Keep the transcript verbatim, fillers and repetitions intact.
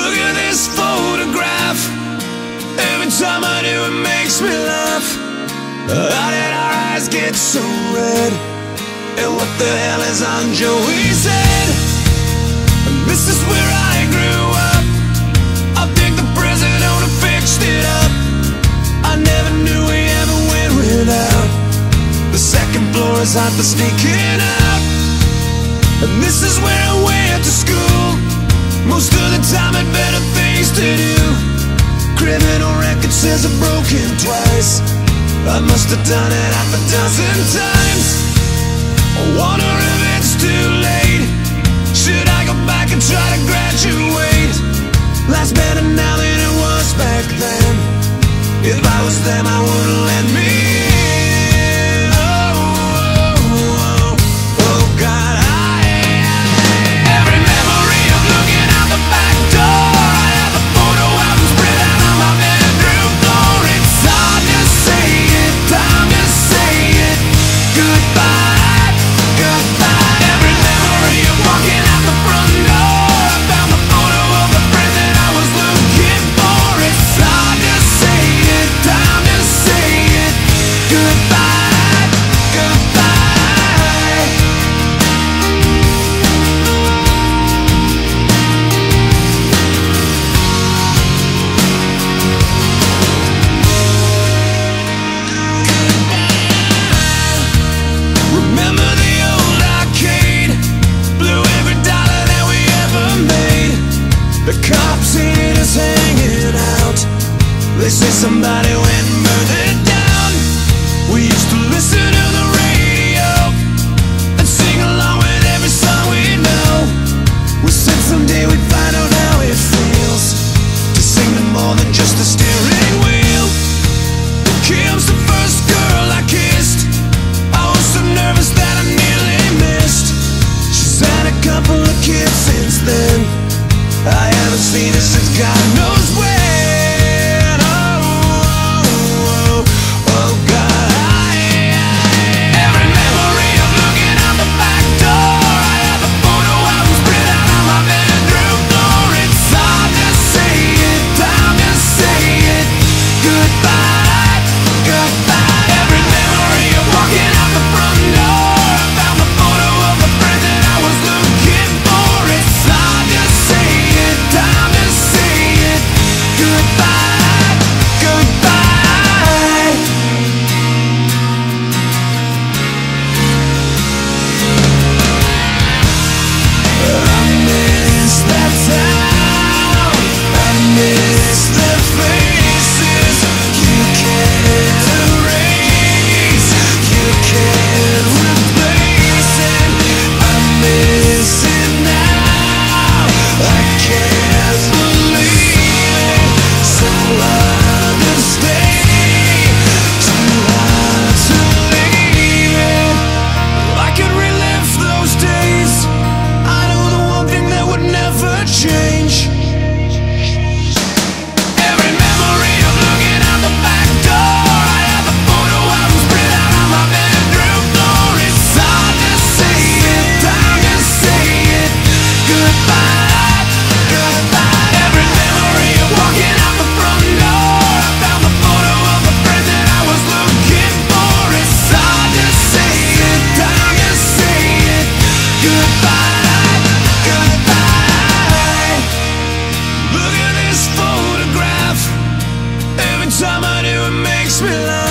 Look at this photograph. Every time I do it makes me laugh. How did our eyes get so red? And what the hell is on Joey's head? This is where I grew up. I think the present owner fixed it up. I never knew we ever went without. The second floor is hot for sneaking out. And this is where I went to school. Most of the time had better things to do. Criminal record says I've broken twice. I must have done it half a dozen times. I wonder if it's too late. Should I go back and try to graduate? Life's better now than it was back then. If I was them, I wouldn't let me in. Oh, oh, oh, oh God, I, every memory of looking out the back door. I have the photo album spread out on my bedroom floor. It's hard to say it, time to say it. Goodbye, goodbye. Every memory of walking out the front door. I found the photo of the friend that I was looking for. It's hard to say it, time to say it. Goodbye, goodbye. Remember the old arcade? Blew every dollar that we ever made. The cops seen us hanging out. They say somebody went and burned it down. We used to listen to the radio and sing along with every song we know. We said someday we'd find out how it feels to sing to more than just the steering wheel. Kim's the first girl I kissed. I was so nervous that I nearly missed. She's had a couple of kids since then. I haven't seen her since God knows when. Oh, oh, oh, oh God, I, every memory of looking out the back door. I have the photo album spread out on my bedroom floor. It's hard to say it, time to say it. Goodbye, goodbye. Every memory of walking out the front door. I found the photo of the friend that I was looking for. It's hard to say it, time to say it. Goodbye, goodbye. I miss that town. I miss the faces. You can't erase, you can't replace it. I miss it now. I can't believe it. So hard to stay, too hard to leave it. I could relive those days. I know the one thing that would never change. Every memory of looking out the back door. I have the photo album spread out on my bedroom floor. It's hard to say it, time to say it. Goodbye, goodbye. Every memory of walking out the front door. I found the photo of the friend that I was looking for. It's hard to say it, time to say it. Goodbye, goodbye. Look at this photograph. Every time I do it makes me laugh.